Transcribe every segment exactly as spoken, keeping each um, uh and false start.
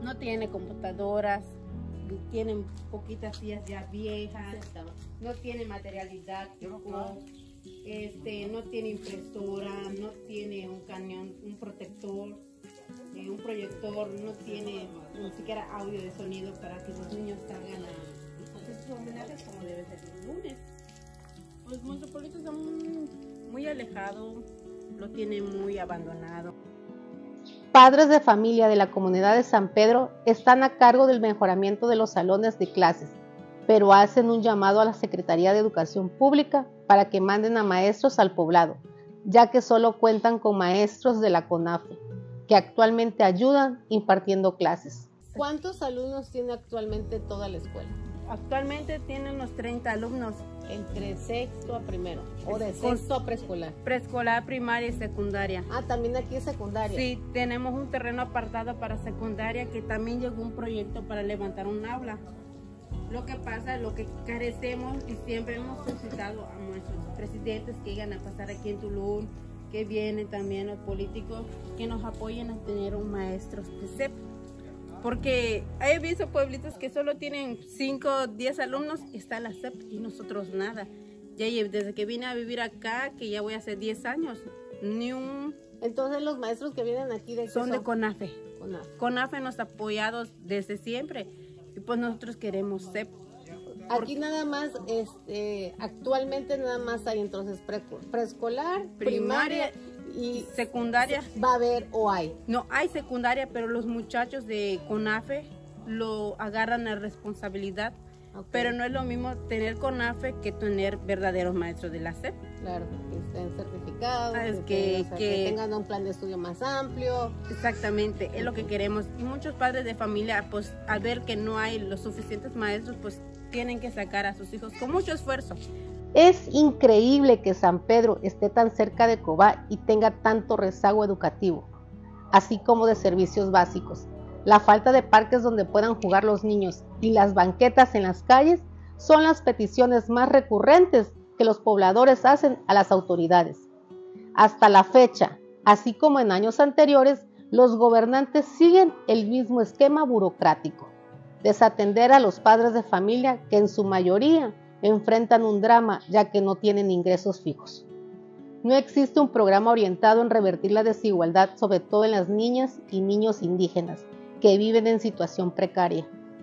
no tiene computadoras, tienen poquitas sillas ya viejas, no tiene material didáctico, este, no tiene impresora, no tiene un cañón, un protector, eh, un proyector, no tiene ni siquiera audio de sonido para que los niños salgan a hacer sus homenajes como debe ser los lunes. Pues nuestro pueblito está muy, muy alejado, lo tiene muy abandonado. Padres de familia de la comunidad de San Pedro están a cargo del mejoramiento de los salones de clases, pero hacen un llamado a la Secretaría de Educación Pública para que manden a maestros al poblado, ya que solo cuentan con maestros de la CONAFE, que actualmente ayudan impartiendo clases. ¿Cuántos alumnos tiene actualmente toda la escuela? Actualmente tienen unos treinta alumnos. Entre sexto a primero, o de sexto a preescolar. Preescolar, primaria y secundaria. Ah, también aquí es secundaria. Sí, tenemos un terreno apartado para secundaria, que también llegó un proyecto para levantar un aula. Lo que pasa, lo que carecemos, y siempre hemos solicitado a nuestros presidentes que llegan a pasar aquí en Tulum, que vienen también los políticos, que nos apoyen a tener un maestro de C E P. Porque he visto pueblitos que solo tienen cinco o diez alumnos y está la C E P y nosotros nada. Ya desde que vine a vivir acá, que ya voy a hacer diez años, ni un... Entonces los maestros que vienen aquí de son, son de CONAFE. CONAFE. CONAFE nos ha apoyado desde siempre y pues nosotros queremos C E P. Aquí nada más, este, actualmente nada más hay entonces pre, preescolar, primaria, primaria y secundaria. Va a haber o hay. No, hay secundaria, pero los muchachos de CONAFE lo agarran a responsabilidad. Okay. Pero no es lo mismo tener CONAFE que tener verdaderos maestros de la C E P. Claro, que estén certificados, ah, es que, que, que, o sea, que, que tengan un plan de estudio más amplio. Exactamente, es lo que queremos. Y muchos padres de familia, pues al ver que no hay los suficientes maestros, pues tienen que sacar a sus hijos con mucho esfuerzo. Es increíble que San Pedro esté tan cerca de Cobá y tenga tanto rezago educativo, así como de servicios básicos. La falta de parques donde puedan jugar los niños y las banquetas en las calles son las peticiones más recurrentes que los pobladores hacen a las autoridades. Hasta la fecha, así como en años anteriores, los gobernantes siguen el mismo esquema burocrático: desatender a los padres de familia que en su mayoría enfrentan un drama ya que no tienen ingresos fijos. No existe un programa orientado en revertir la desigualdad, sobre todo en las niñas y niños indígenas que viven en situación precaria.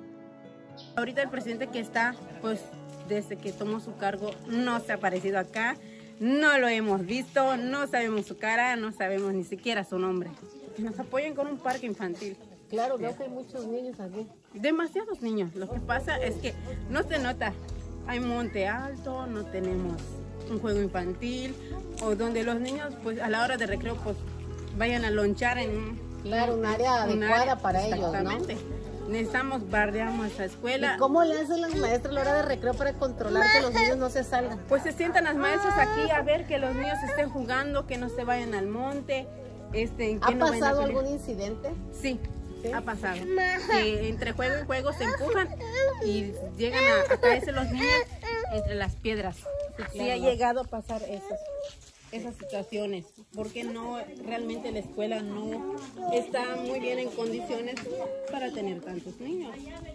Ahorita el presidente que está, pues desde que tomó su cargo no se ha aparecido acá, no lo hemos visto, no sabemos su cara, no sabemos ni siquiera su nombre. Que nos apoyen con un parque infantil. Claro, veo que hay muchos niños aquí. Demasiados niños. Lo que pasa es que no se nota. Hay monte alto, no tenemos un juego infantil, o donde los niños, pues a la hora de recreo, pues vayan a lonchar en claro, un área un adecuada área, para ellos, exactamente. ¿No? Necesitamos bardeamos esa escuela. ¿Y cómo le hacen las maestras a la hora de recreo para controlar que los niños no se salgan? Pues se sientan las maestras aquí a ver que los niños estén jugando, que no se vayan al monte. Este, ¿Ha que no pasado algún incidente? Sí. ¿Sí? Ha pasado. Que entre juego y juego se empujan y llegan a, a caerse los niños entre las piedras. Sí, ha llegado a pasar esas, esas situaciones, porque no, realmente la escuela no está muy bien en condiciones para tener tantos niños.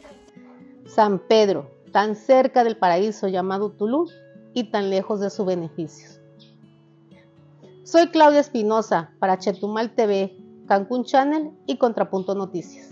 San Pedro, tan cerca del paraíso llamado Tulum y tan lejos de sus beneficios. Soy Claudia Espinosa para Chetumal T V, Cancún Channel y Contrapunto Noticias.